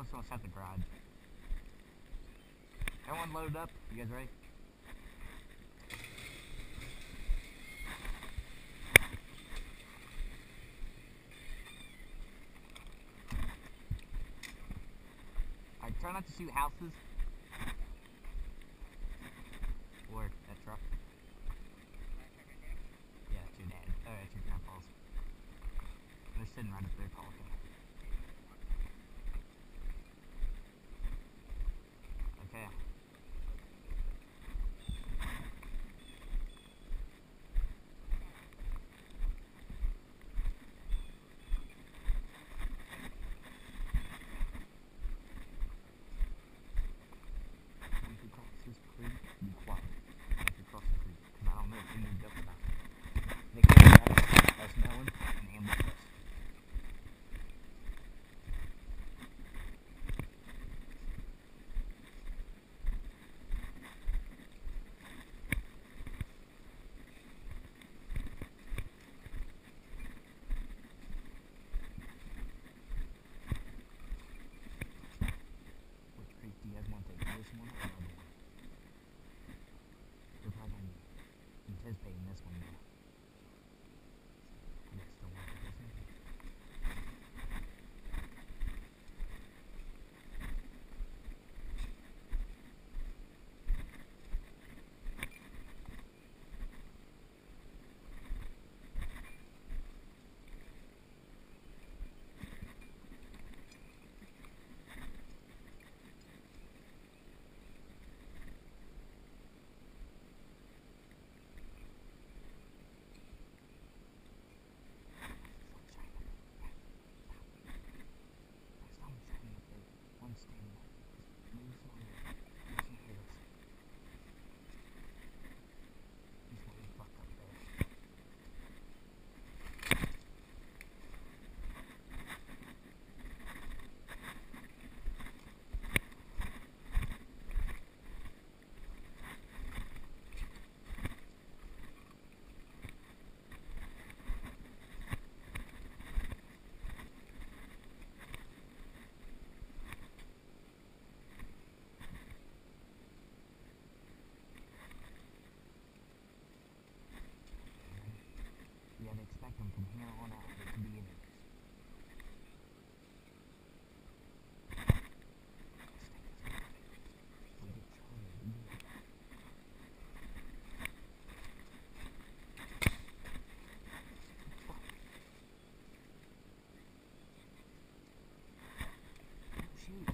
just gonna set the garage. Everyone loaded up? You guys ready? Alright, try not to shoot houses. Or that truck. Yeah, it's your dad. It's your grandpa's. They're sitting right up there talking. Okay. Once you cross this creek, be quiet. Once you cross the creek, because I don't know if you moved up or not. They came back, us knowing, and ambushed us. Which creek do you guys want to take? This one or the other one? You're probably anticipating this one now. You guys still want to take this one? Yeah, they expect them from here on out to be enemies. We get charged. Shoot.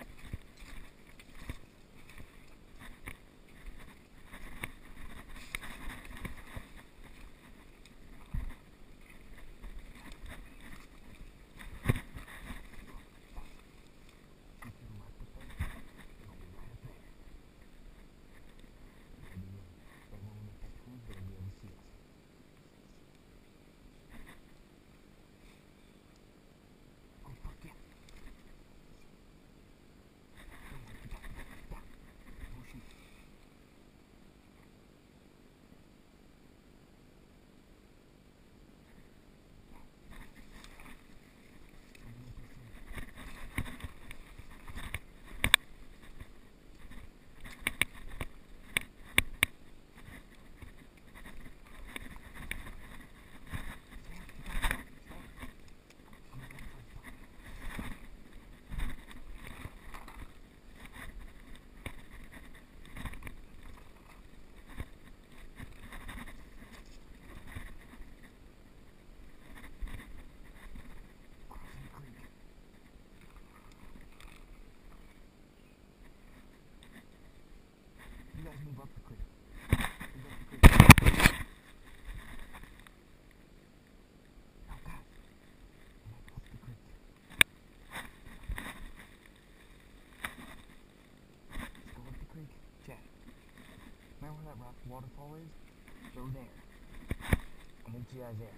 You guys move up the creek. Move up the creek. Oh God. Move up the creek. Let's go up the creek. Check. Remember where that rock waterfall is? Go there. I'll meet you guys there.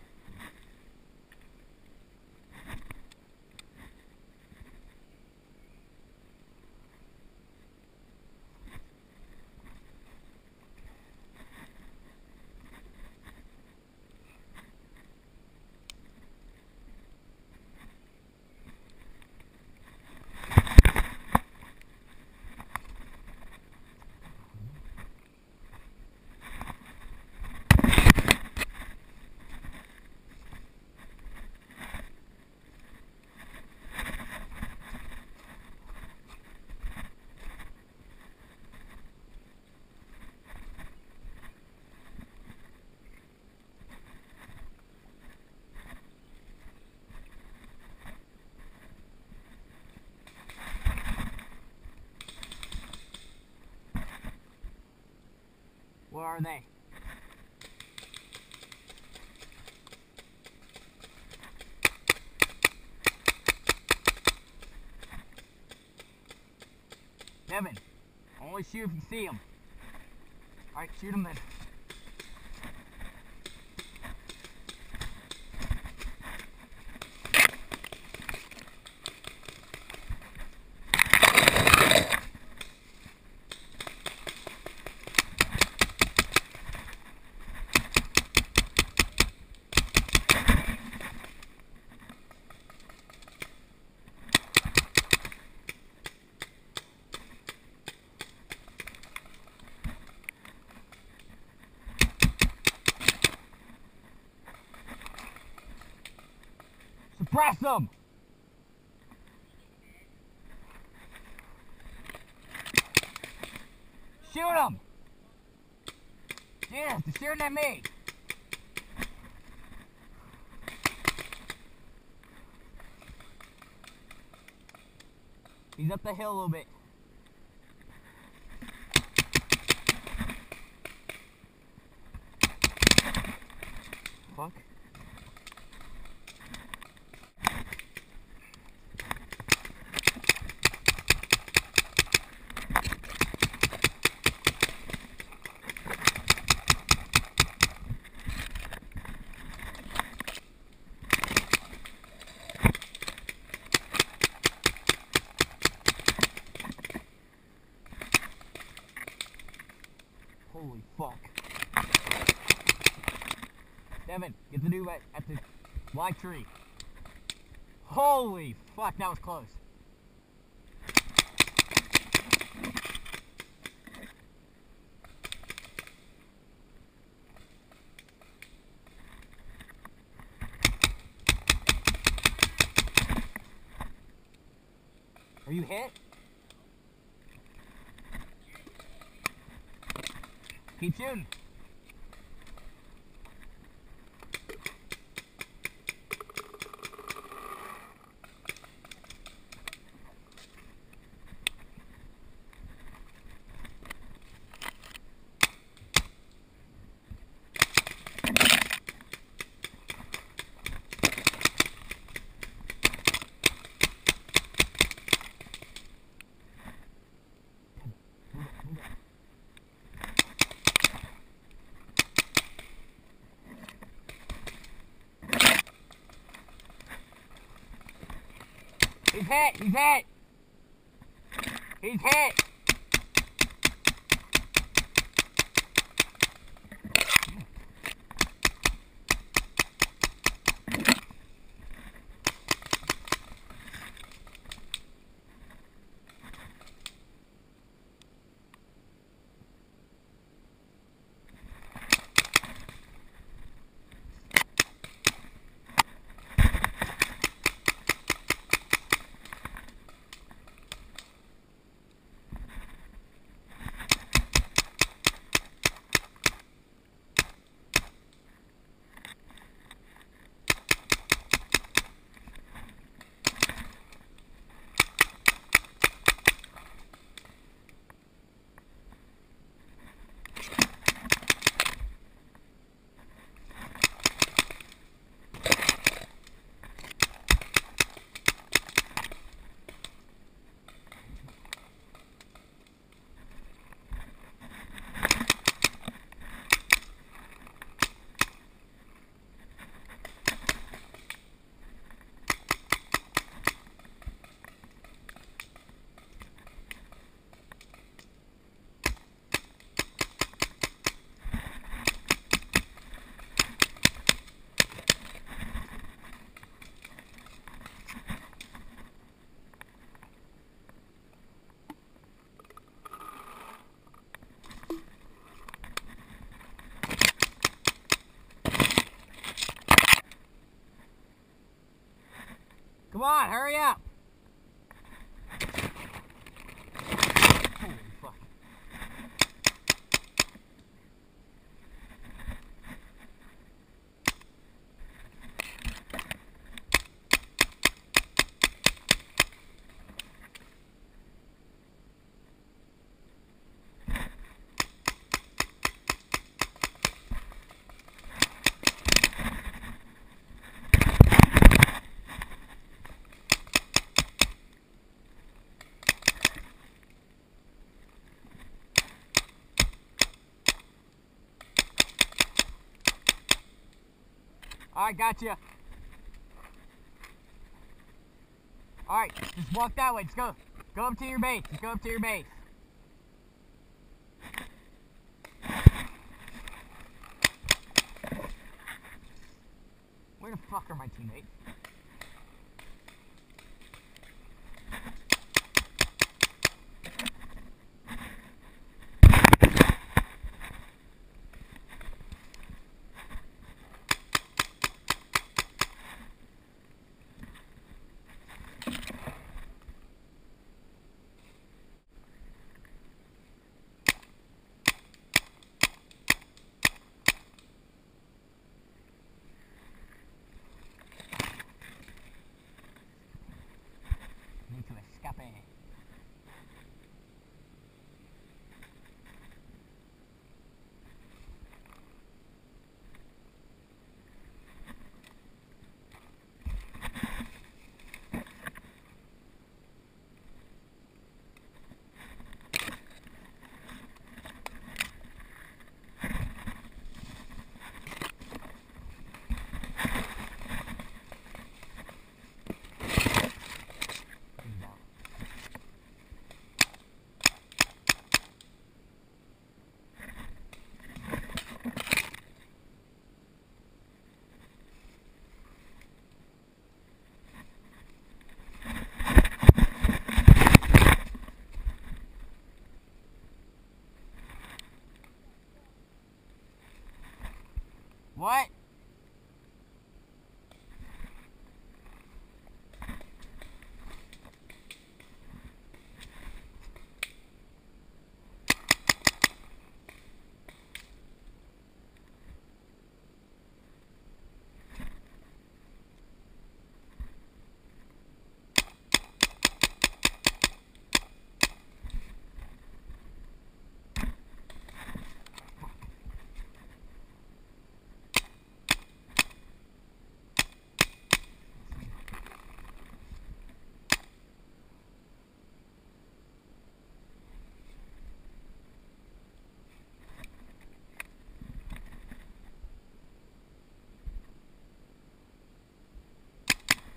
Where are they? Devin, only shoot if you see them. Alright, shoot them then. Suppress them! Shoot them! Jesus, they're shooting at me! He's up the hill a little bit. Fuck. Holy fuck. Devin, get the dude at the white tree. Holy fuck, that was close. Are you hit? Keep shooting. He's hit! He's hit! He's hit! Come on, hurry up! Holy fuck. Alright, gotcha. Alright, just walk that way. Just go up to your base. Just go up to your base. Where the fuck are my teammates? Need to escape. What?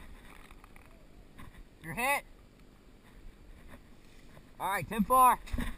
You're hit. Alright, 10-4.